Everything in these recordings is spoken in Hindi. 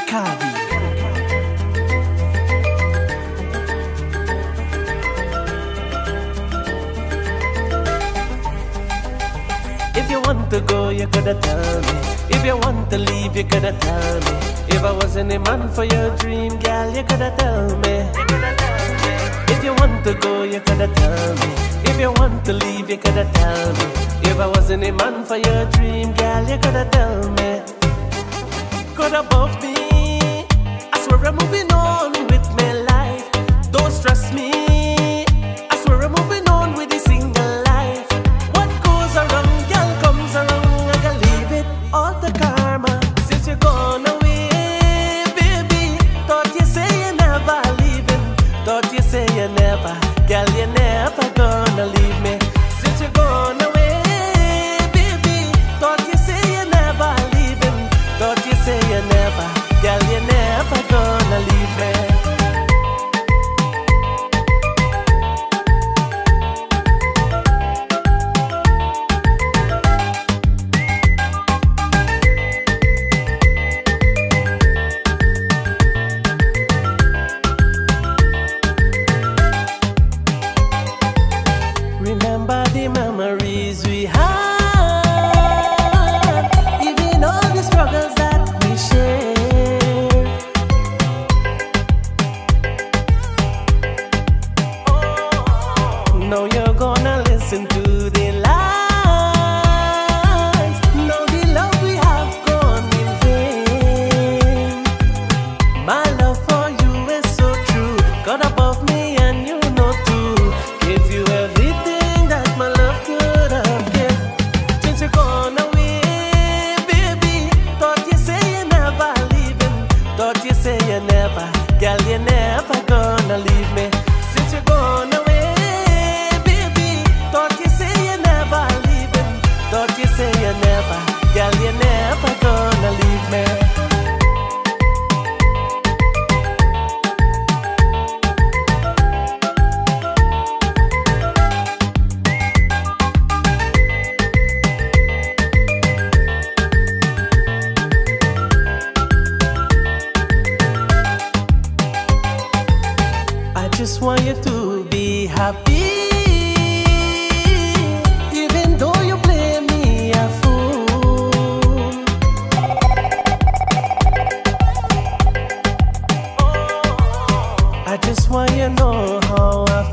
Cardi. If you want to go, you coulda tell me. If you want to leave, you coulda tell me. If I wasn't a man for your dream, girl, you coulda tell me. If you want to go, you coulda tell me. If you want to leave, you coulda tell me. If I wasn't a man for your dream, girl, you coulda tell me. Good above me, I swear I'm moving on with my life. Don't stress me, I swear I'm moving on with this single life. What goes around, girl, comes around. I gotta leave it all to karma. Since you're gone away, baby, thought you say you're never leaving. Thought you say you never, girl, you're never gonna leave me. Since you're gone away, baby, thought you say you're never leaving. Thought you say you never, girl, you're never gonna leave me. Remember the memories we had, even all the struggles that we shared. Now you're gonna listen to the lies. Now the love we have gone in vain. My love for you is so true. God above me and you know too. Give you everything that my love could have given. Since you're gone away, baby, thought you say you're never leaving. Thought you say you never, girl, you're never gonna leave me. Since you're gone away, baby, thought you say you're never leaving. Thought you say you never, girl, you're never gonna leave me. I just want you to be happy, even though you play me a fool. I just want you to know how I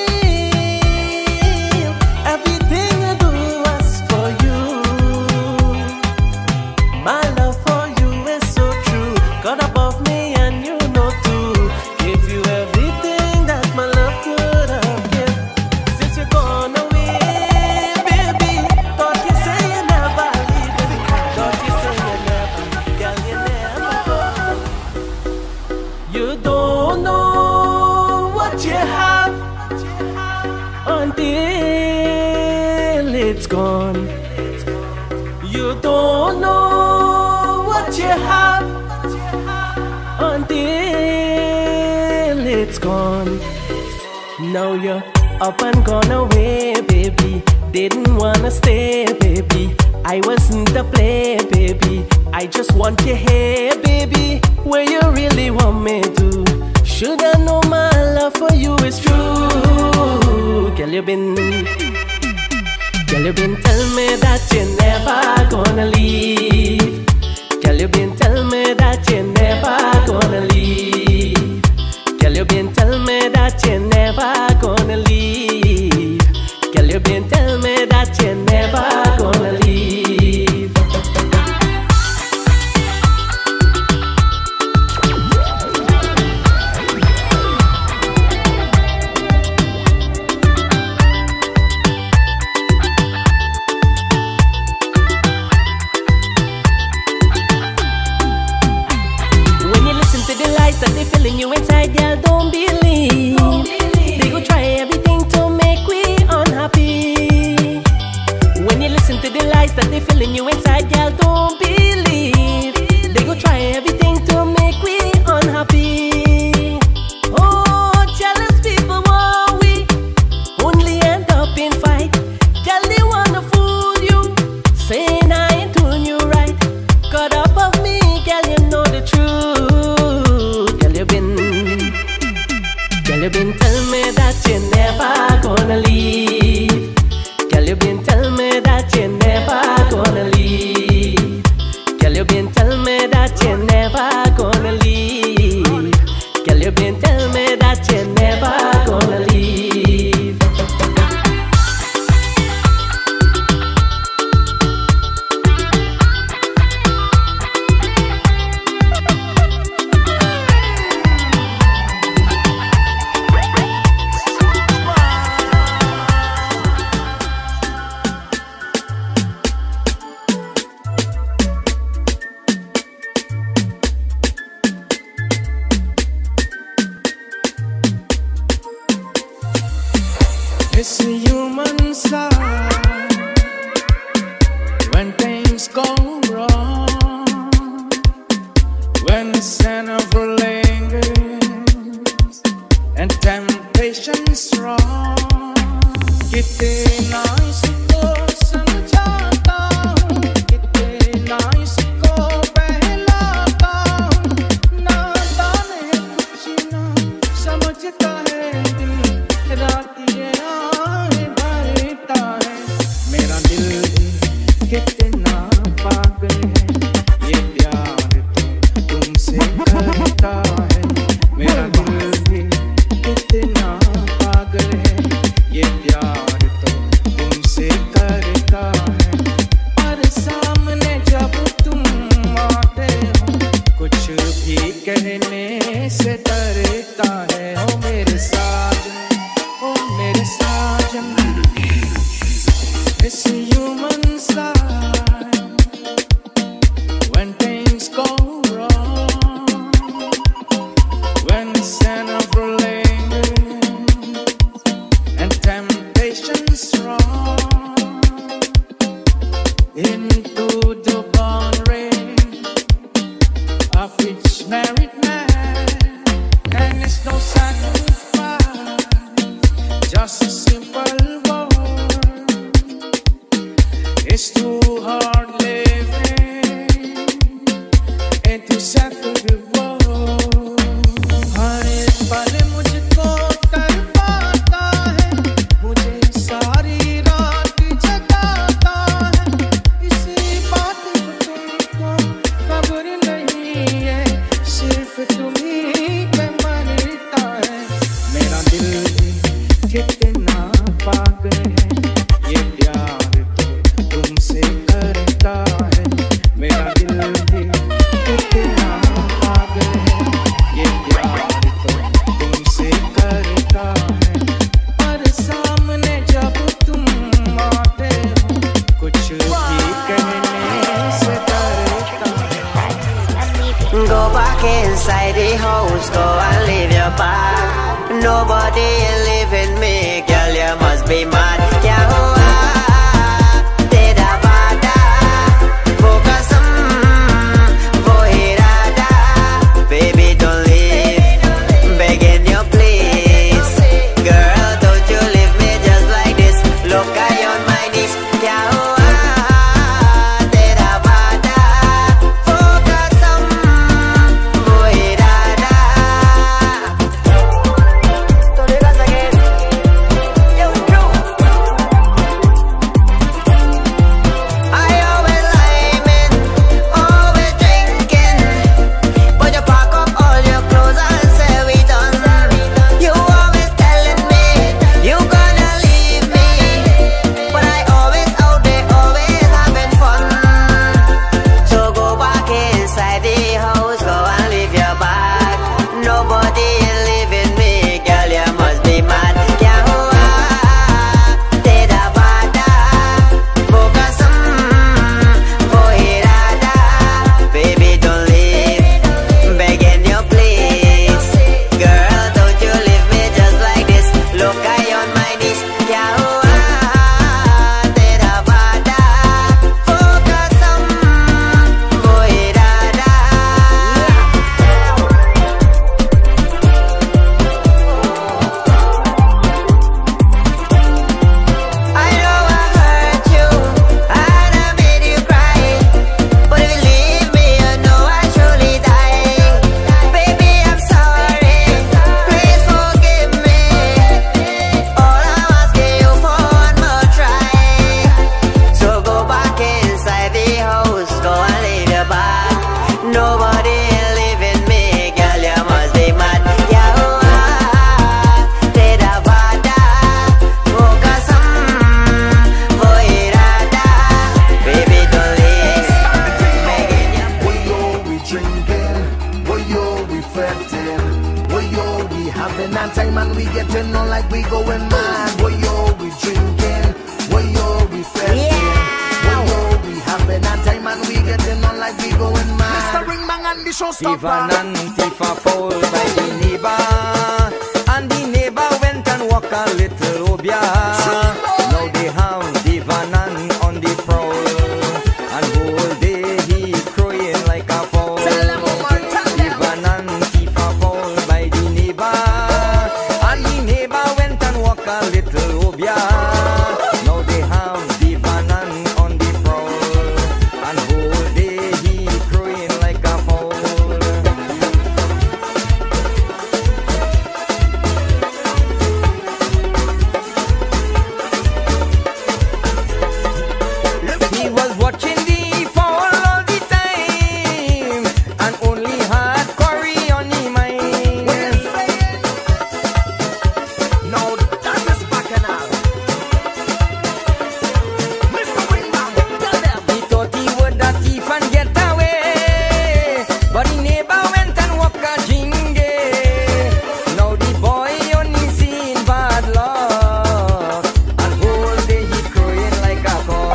feel. Everything I do is for you. My love for you is so true. God above me and you know too. Give you everything that my love could have given. Since you're gone away, baby, thought you say you never leaving. Thought you say you never, girl, you never go. You don't know what you have until it's gone. You don't know what you have until it's gone. Now you're up and gone away, baby. Didn't wanna stay, baby. I wasn't to play, baby. I just want you here, baby. Where you really want me to. Should I know my love for you is true? Girl, you been telling me that you're never gonna leave. Girl, you been telling me that you're never gonna leave. Girl, you been telling me that you're never gonna leave. Girl, you been telling me that you're never gonna leave. never gonna leave. Girl, you been tell me that you never gonna leave. Girl, you been tell me that you never gonna leave. Girl, you been tell me that you never gonna leave. It's a human side when things go wrong, when the sin of lingers and temptation strong. कितना इसको समझाता हूँ, कितना इसको बहलाता हूँ, नादान है कुछ ना समझता है दिल, रात ये कितना पागल है ये प्यार तो तुमसे करता है। मेरा दिल भी कितना पागल है ये प्यार तो तुमसे करता है। और सामने जब तुम आते हो कुछ भी कहने से डरता है। ओ मेरे साजन, ओ मेरे साजन, it's a human side when things go wrong, when the sin of lingers and temptation strong. Into the boundary of each married man, and it's no sacrifice, just a simple it's too hard living and to settle the world. हर एक पल मुझको तड़पाता है, मुझे सारी रात जगाता है। इसी बात को तुमको खबर नहीं है, सिर्फ तुम्हीं पे मरता है। मेरा दिल भी कितना पागल है ये प्यार तुमसे करता है। मेरा दिल भी कितना पागल है ये प्यार तो तुमसे करता है। और सामने जब तुम आते हो कुछ भी कहने से डरता है। Go back inside the house, go and leave your bag. Nobody is leaving me, girl, you must be mad. Again. showstopper. Divan and Tifa fall by the neighbor, and the neighbor went and walked a little obia. Now they have Divanan on the prowl, and whole day he crowing like a fowl. Divanan Tifa fall by the neighbor, and the neighbor went and walked a little obia. Now they have Divanan on the prowl, and whole day he crowing like a fowl. He was watching the fowl all the time, and only had quarry on his mind. Now that is bacchanal. Mr. Wingman, tell them. He thought he would a thief and get away, but the neighbor went and walked a jingle. Now the boy only seen bad luck, and whole day he crowing like a cock.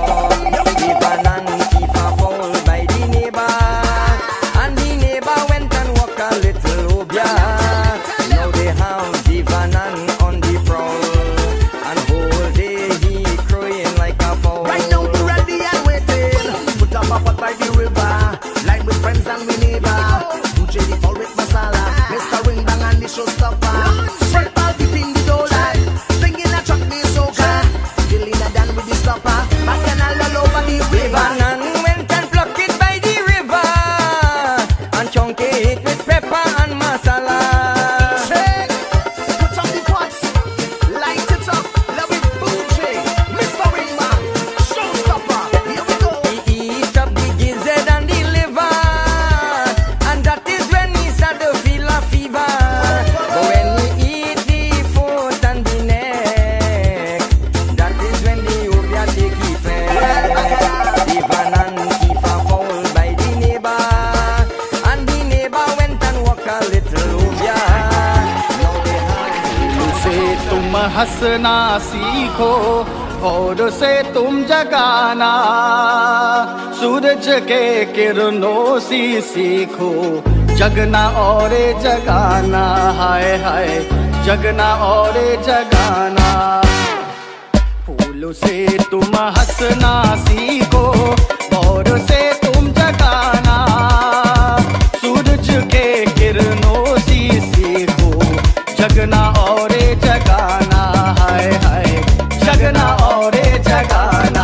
Divan and Tifa fall by the neighbor, and the neighbor went and walked a little obia. Now they have Divanan on the prowl, and whole day he crowing like a fowl. Right now we're ready and waiting. Put up a pot by the river, like with friends and we neighbor. Uche the fall with masala, Mr. Wingman and the showstopper. Spread all the thing the dollar, singing a chutney soca. Dealing a dan with the stopper, bacchanal all over the river. Divanan went and plucked it by the river, and chunk it with pepper and masala. Check, put up the pots, light it up, love it Uche, Mr. Wingman, showstopper. Here we go. He eat up the gizzard and the liver, and that is when he start to feel a fever. But when he eat the foot and the neck, that is when the obia take effect. Divan and Tifa fall by the neighbor, and the neighbor went and walked a little obia. Now they have से तुम हंसना सीखो और से तुम जगाना, सूरज के किरणों से सीखो जगना और जगाना। हाय हाय जगना और जगाना। फूलों से तुम हंसना सीखो और से तुम जगाना, सूरज के किरणों से सीखो जगना और जगाना। हाय हाय जगना और जगाना।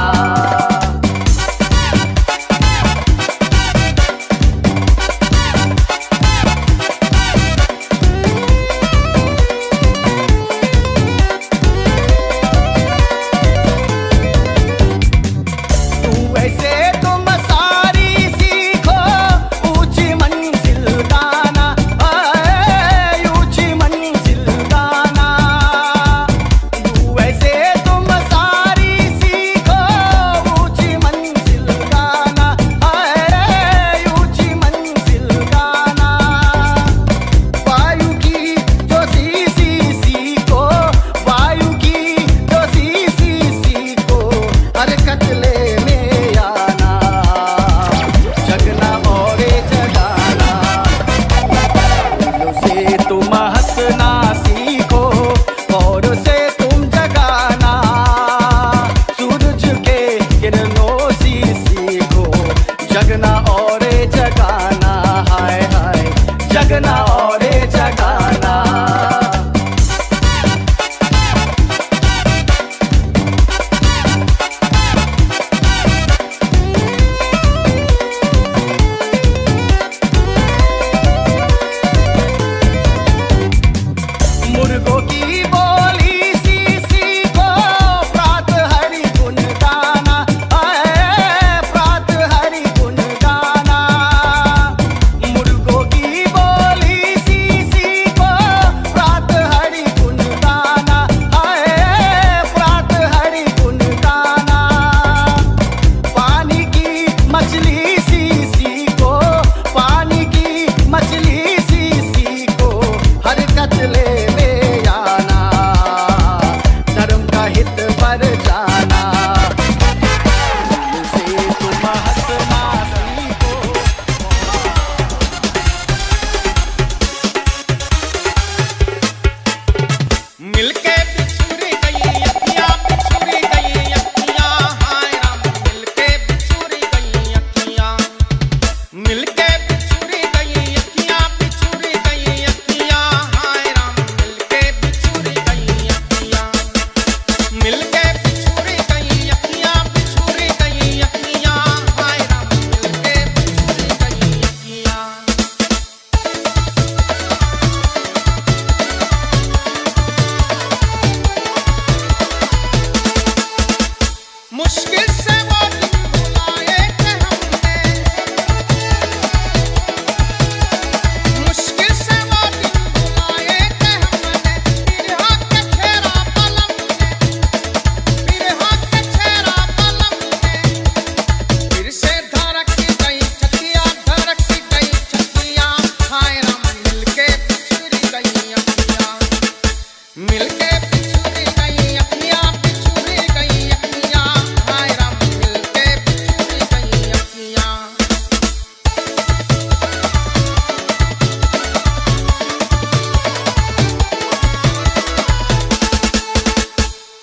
तू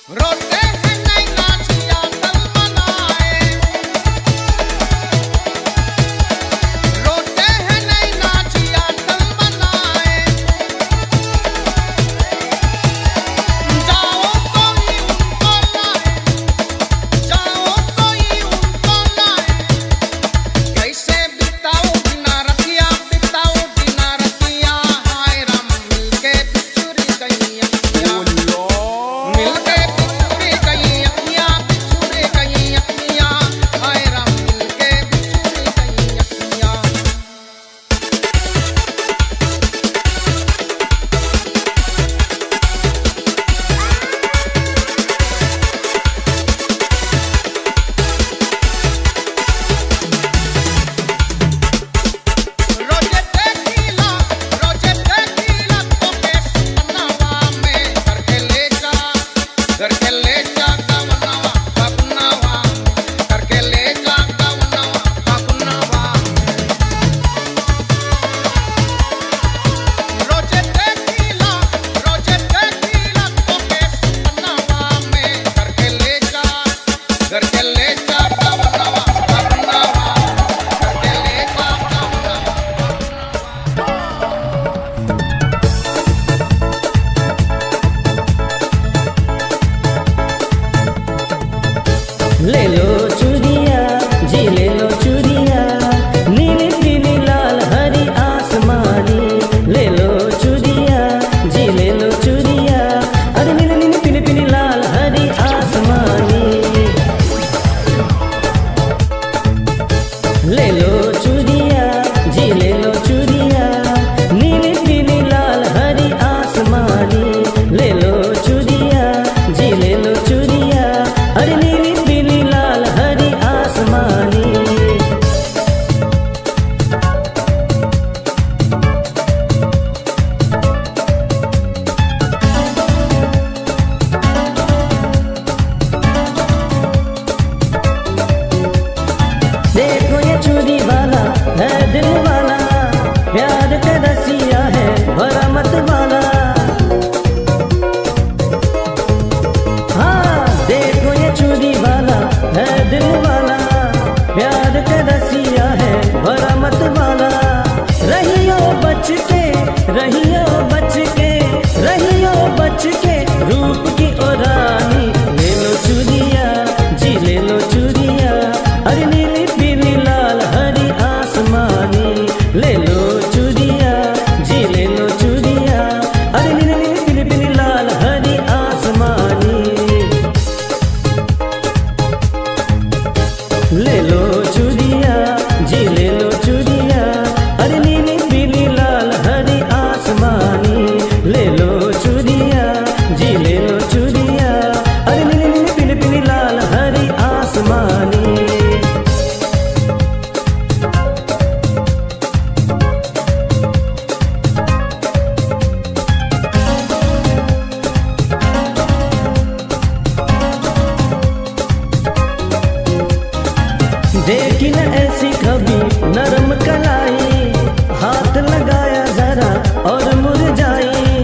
देखी न ऐसी कभी नरम कलाई, हाथ लगाया जरा और मुरझाई।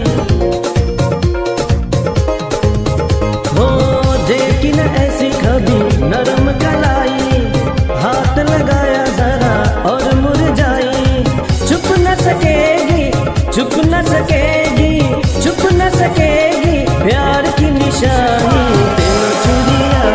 हो देखी न ऐसी कभी नरम कलाई, हाथ लगाया जरा और मुरझाई। छुप न सकेगी, छुप न सकेगी, छुप न सकेगी प्यार की निशानी। तेरो चूड़िया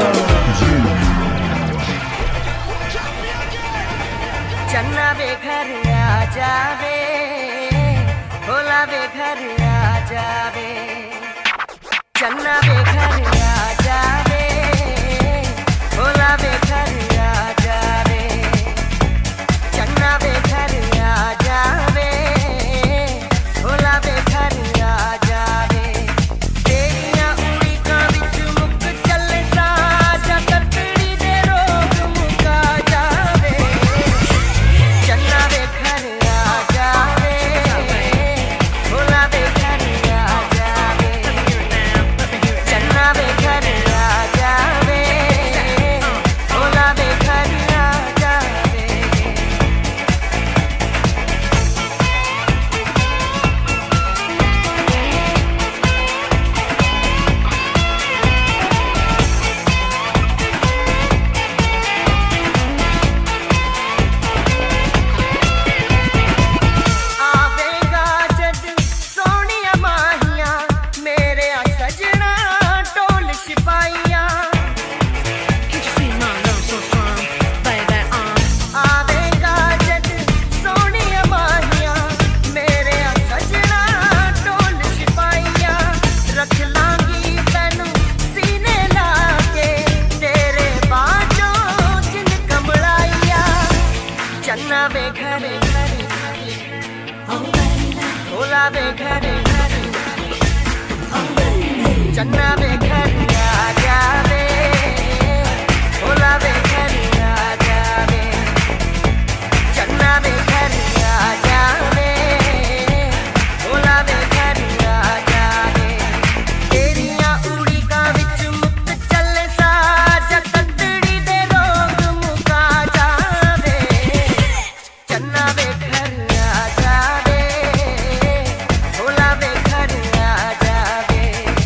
चन्ना वे घर आ जावे, भोला वे घर आ जावे। चन्ना वे घर आ जावे, भोला वे घर आ जावे। चन्ना वे घर आ जावे, भोला वे घर आ जावे। तेरियां उड़ीकां विच मुक चले साजा, कतड़ी दे रोग मुका जावे। चन्ना वे घर आ जावे, भोला वे घर आ जावे। चन्ना वे वे घर चन्ना वे घर आ जावे भोला वे घर आ जावे चन्ना वे घर आ जावे भोला वे घर आ जावे तेरिया उड़ी का विच मुक्त चले सा जतड़ी दे रोग मुका जावे चन्ना वे घर आ जावे भोला वे घर आ जावे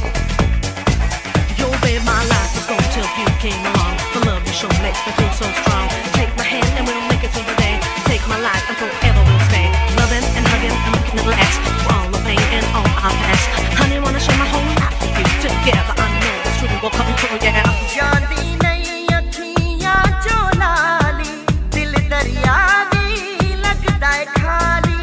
Your way, my life was gone till you came along. The love you show makes me feel so strong. Take my hand and we'll make it through the day. Take my life and forever we'll stay. Loving and hugging and making it last. Through all the pain and all our past. Honey, wanna share my whole life with you. Together I know this truly will come true, yeah. जानती नहीं अखियां जो लाली दिल दरिया दी लगता है खाली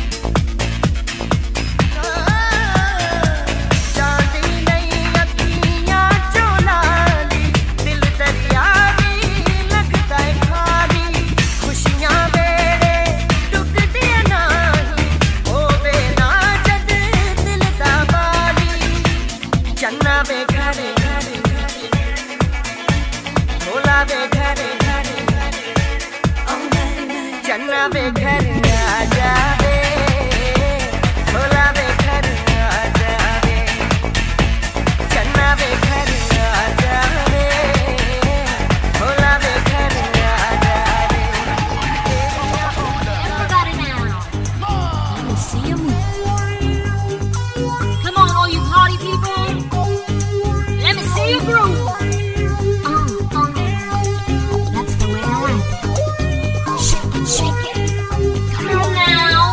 जानती नहीं अखियां जो लाली दिल दरिया दी लगता है खाली खुशियां बेड़े टुकदे नहीं होवे ना जद दिल दा बाली चन्ना वे घरे भोला वे घरे चन्ना वे घर आ जावे भोला वे घर आ जावे चन्ना वे घर आ जावे भोला वे घर आ जावे Everybody now. Let me see you move. Come on, all you party people. Let me see you groove. That's the way I like it. Shake it, shake it. Come on now.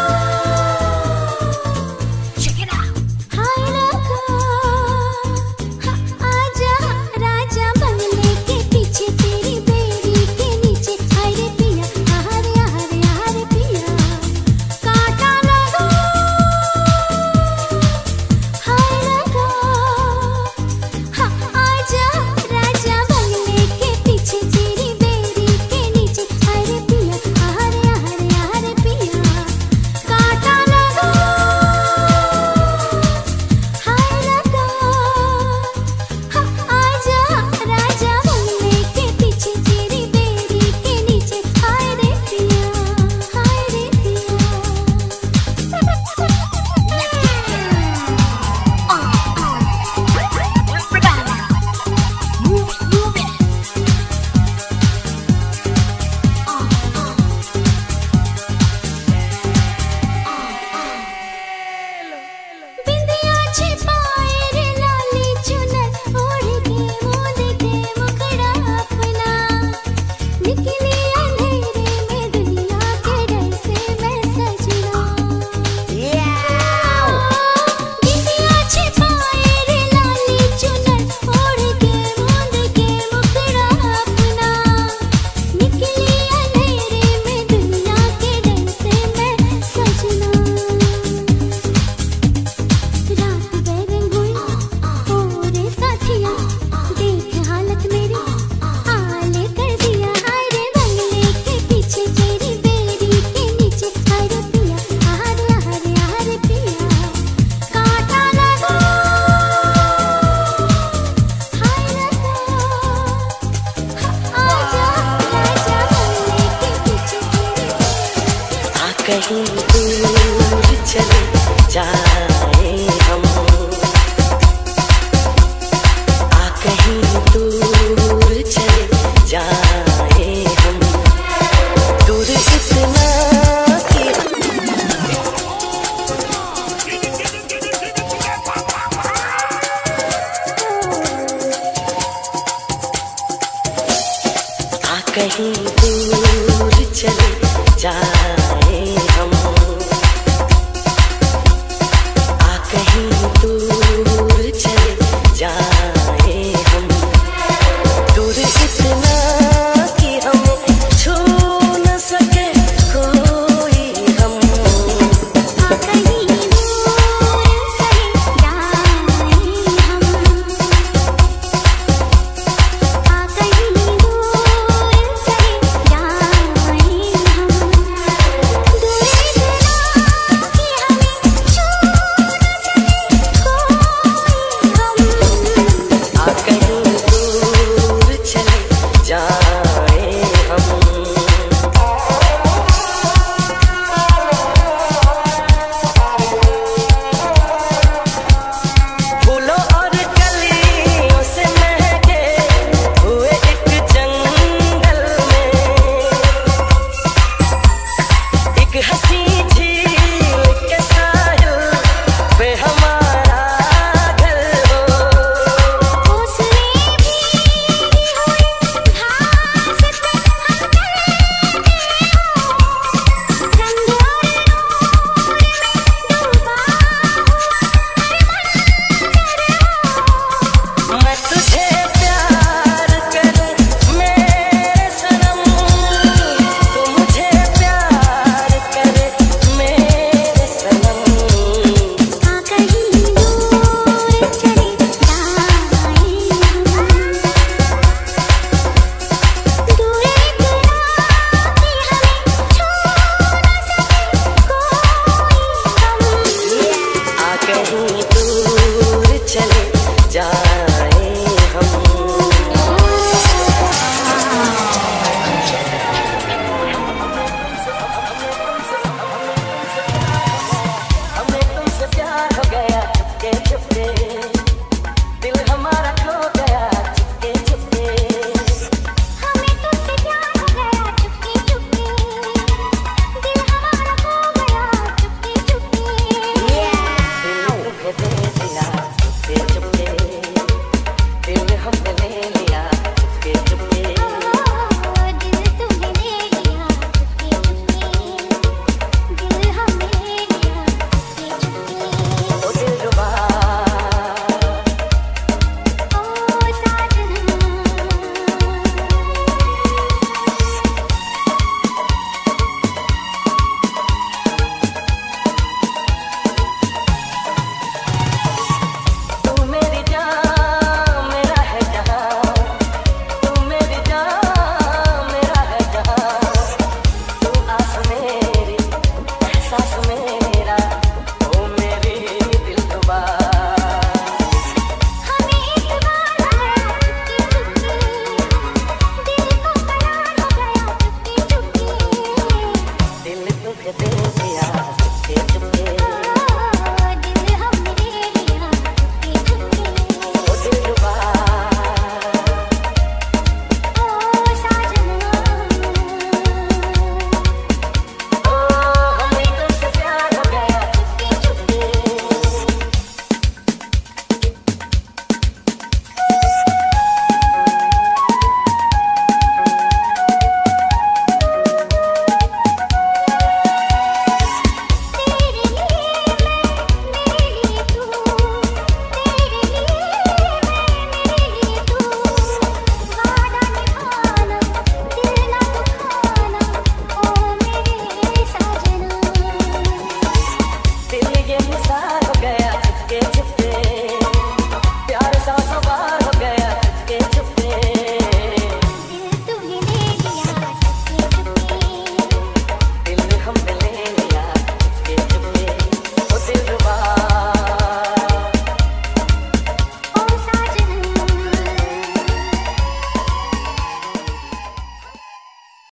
Check it out. हमने ले लिया, चुपके चुपके